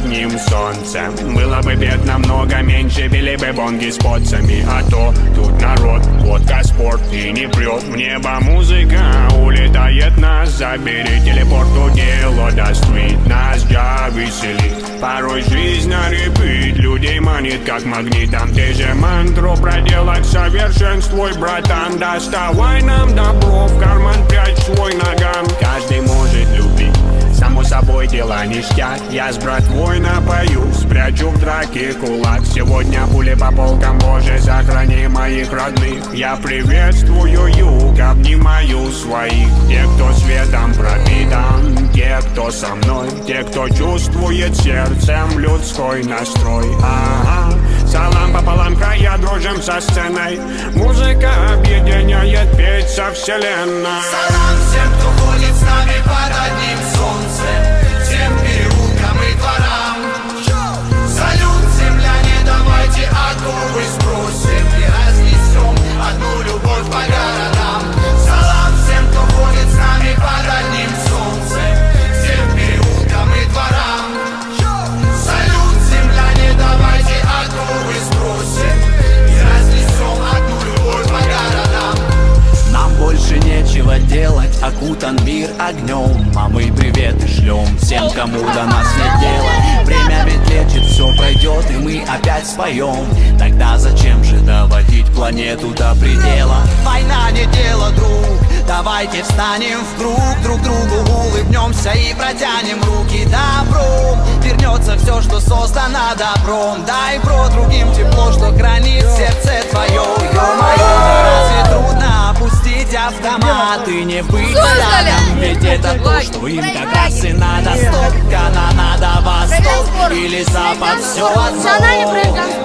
одним солнцем. Было бы бед намного меньше, били бы бонги с поцами. А то тут народ, водка, спорт и не прет в небо музыка. Улетает нас, забери телепорту, дело достоит нас, ja веселит. Порой жизнь на репит, людей манит как магнитом. Ты же мантру проделать совершенствуй, братан. Доставай нам добро, в карман прячь свой наган. Каждый может любить, само собой дела ништяк. Я с братвой напою, спрячу в драке кулак. Сегодня пули по полкам, Боже, сохрани моих родных. Я приветствую юг, обнимаю своих. Те, кто светом пропитан, те, кто со мной, те, кто чувствует сердцем людской настрой. Ага. Салам пополам, края дружим со сценой. Музыка объединяет, петь со вселенной. Салам всем, кто ходит с нами под одним солнцем, всем переулкам и дворам. Салют, земляне, давайте оковы сбросим и разнесем одну любовь по городам. Салам всем, кто ходит с нами под одним солнцем, всем переулкам и дворам. Салют, земляне, давайте оковы сбросим и разнесем одну любовь по городам. Нам больше нечего делать, окутан мир огнем, а мы приветы шлем всем, кому до нас нет дела. Время ведь лечит, все пройдет, и мы опять споем. Тогда зачем же доводить планету до предела? Война не дело, друг, давайте встанем в круг, друг другу улыбнемся и протянем руки добром. Вернется все, что создано добром. Дай, бро, другим тепло, что хранит сердце твое. Ё-моё, разве трудно опустить автомат и не быть рядом? Ведь это то, что им как раз и надо. Стоп, Канада, Восток или Запад, все одно.